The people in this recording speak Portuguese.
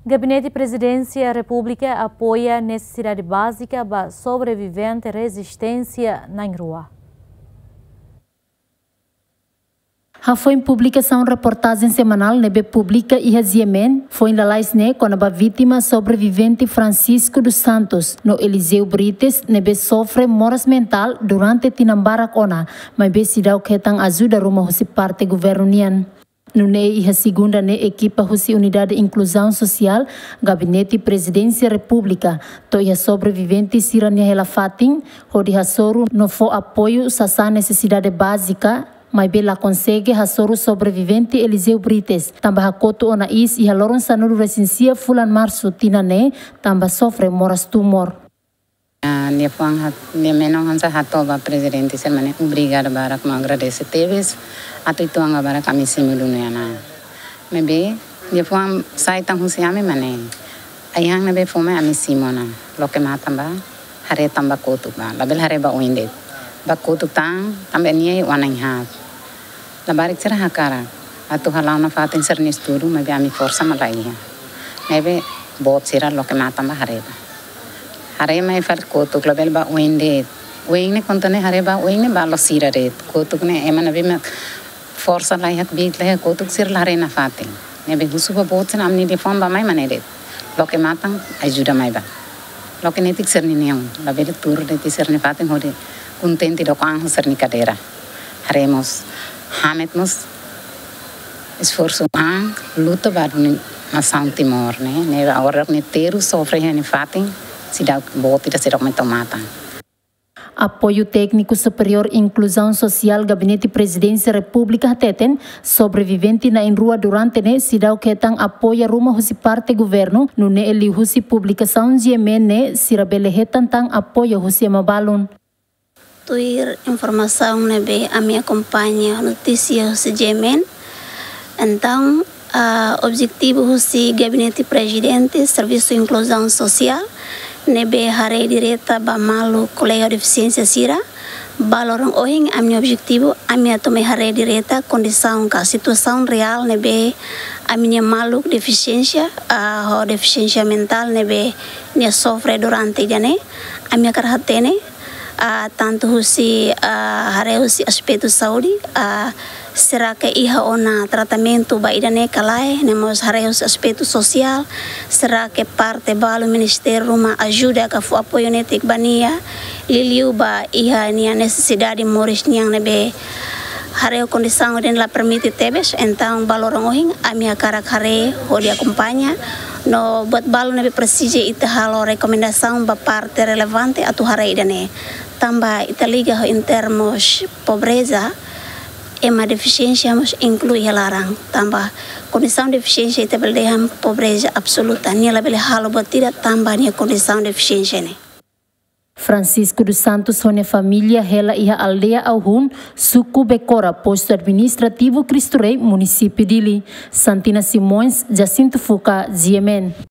Gabinete Presidência República apoia necessidade básica para sobrevivente resistência na rua. Foi em publicação reportagem semanal nebe publica e Yemen foi em Lalaisne com a vítima sobrevivente Francisco dos Santos no Eliseu Brites nebe sofre moras mental durante tinambarak ona mas be sidau ketang ajuda rumah husi parte governo nian. No e a segunda equipa husi Unidade de Inclusão Social Gabinete Presidência República to ia sobrevivente sirania hela fatin hodi hasoru no fo apoio sasa necessidade básica mas bela consegue hasoru sobrevivente Eliseu Brites tambah hakoto ona is e haloron sanuru resensia fulan março tinane tambah sofre moras tumor. Dia menong hansa hatoba presidente semane obrigado barak ma agradece teves atu itu anga barak kami simulunya na mebe dia fuang sai tang husiame mane ayang nabe fome ami simona loke ma tamba hare tamba kotu ba label hare ba oinde ba kotu tang tambe nie wanang ha la barik cerah hakara atu halana fatin sernis turu mebe ami forsa malai mebe bot sira loke ma tamba hare ba hare mai far kotuk label ba oinde oing ne kontane hare ba oing ne ba lo sira ret kotuk ne emana be me forsa lai hak bit lai kotuk sir lare na fatin ne be husu ba bot sen amni de fom ba mai mane ret loke matang ajuda mai ba loke ne tik ser ni neong label tur de ti ser ne fatin hode contenti do kang ser ni kadera haremos hamet mos esforço ang luta ba na São Timor ne agora ne teru sofre ne fatin Apoio Técnico Superior Inclusão Social Gabinete Presidência República Teten sobrevivente na rua durante ne sidau ketang apoia rumah husi parte governo no ne eli husi publicação de Yemen ne sirabele tang apoio husi mabalun. Tuir informação nebe a minha acompanha notícia husi Yemen então objetivo husi Gabinete Presidente Serviço Inclusão Social nebe hare direta ba malu colega deficiência sira balorong ohing ami objetivo ami atome hare direta condição ka situação real nebe ami malu deficiência ho deficiência mental nebe ne sofre durante jane ami karhatene tanto husi hare husi aspecto saúde será que iha ona tratamento ba idane kalai nemos hareus aspecto social será que parte balo ministério rumah ajuda ka fu apoio netik bania liliu ba iha nia necessidade moris niang nebe hareu condição den la permite tebes então balorong ohing ami akarak hare hodi acompanha no buat balo nebe presije ita halo recomendação ba parte relevante atu hare idane tambah ita liga ho in termos pobreza ema deficiência mas inclui larang tambah condição deficiência ita beldeham pobreza absoluta nia labele halo batira tambah nia condição deficiência ne. Francisco dos Santos hone família hela iha aldeia Auhun suku Becora posto administrativo Cristo Rei município dili Santina Simões Jacinto Fuca Yemen.